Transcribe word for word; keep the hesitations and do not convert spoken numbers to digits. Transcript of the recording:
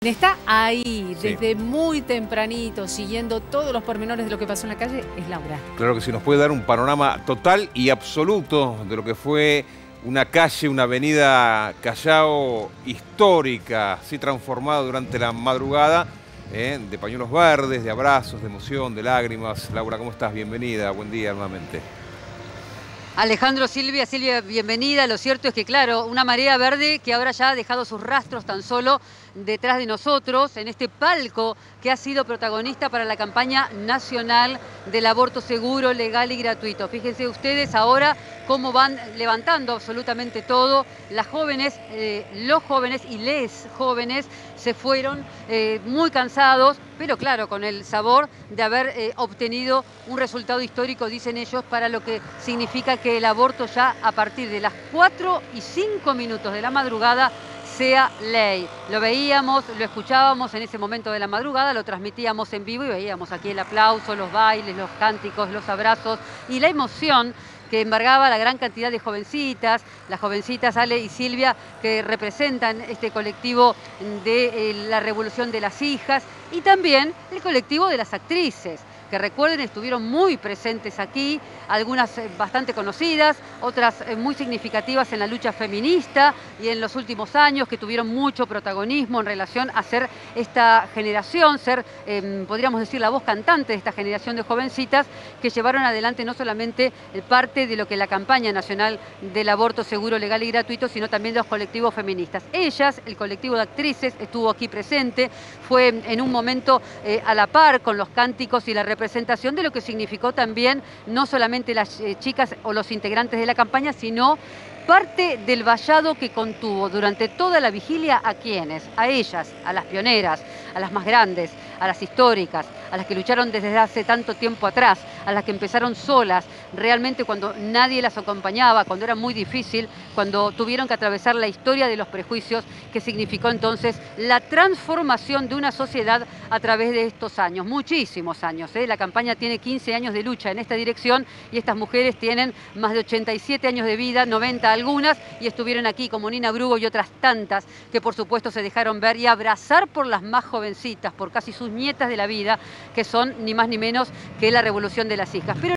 Está ahí, Sí. desde muy tempranito, siguiendo todos los pormenores de lo que pasó en la calle, es Laura. Claro que sí, nos puede dar un panorama total y absoluto de lo que fue una calle, una avenida Callao histórica, así transformada durante la madrugada, ¿eh? De pañuelos verdes, de abrazos, de emoción, de lágrimas. Laura, ¿cómo estás? Bienvenida, buen día nuevamente. Alejandro, Silvia, Silvia, bienvenida. Lo cierto es que, claro, una marea verde que ahora ya ha dejado sus rastros tan solo detrás de nosotros, en este palco que ha sido protagonista para la campaña nacional del aborto seguro, legal y gratuito. Fíjense ustedes ahora cómo van levantando absolutamente todo. Las jóvenes, eh, los jóvenes y les jóvenes se fueron eh, muy cansados, pero claro, con el sabor de haber eh, obtenido un resultado histórico, dicen ellos, para lo que significa que el aborto ya a partir de las cuatro y cinco minutos de la madrugada sea ley. Lo veíamos, lo escuchábamos en ese momento de la madrugada, lo transmitíamos en vivo y veíamos aquí el aplauso, los bailes, los cánticos, los abrazos y la emoción que embargaba la gran cantidad de jovencitas, las jovencitas Ale y Silvia, que representan este colectivo de eh, la Revolución de las Hijas, y también el colectivo de las actrices, que recuerden estuvieron muy presentes aquí, algunas eh, bastante conocidas, otras eh, muy significativas en la lucha feminista y en los últimos años, que tuvieron mucho protagonismo en relación a ser esta generación, ser, eh, podríamos decir, la voz cantante de esta generación de jovencitas que llevaron adelante no solamente el parte de lo que la campaña nacional del aborto seguro, legal y gratuito, sino también de los colectivos feministas. Ellas, el colectivo de actrices, estuvo aquí presente, fue en un momento eh, a la par con los cánticos y la representación de lo que significó también no solamente las eh, chicas o los integrantes de la campaña, sino parte del vallado que contuvo durante toda la vigilia a quienes, a ellas, a las pioneras, a las más grandes, a las históricas, a las que lucharon desde hace tanto tiempo atrás, a las que empezaron solas, realmente cuando nadie las acompañaba, cuando era muy difícil, cuando tuvieron que atravesar la historia de los prejuicios que significó entonces la transformación de una sociedad a través de estos años, muchísimos años. ¿eh? La campaña tiene quince años de lucha en esta dirección y estas mujeres tienen más de ochenta y siete años de vida, noventa algunas, y estuvieron aquí como Nina Brugo y otras tantas que por supuesto se dejaron ver y abrazar por las más jovencitas, por casi sus nietas de la vida, que son ni más ni menos que la Revolución de las Hijas. Pero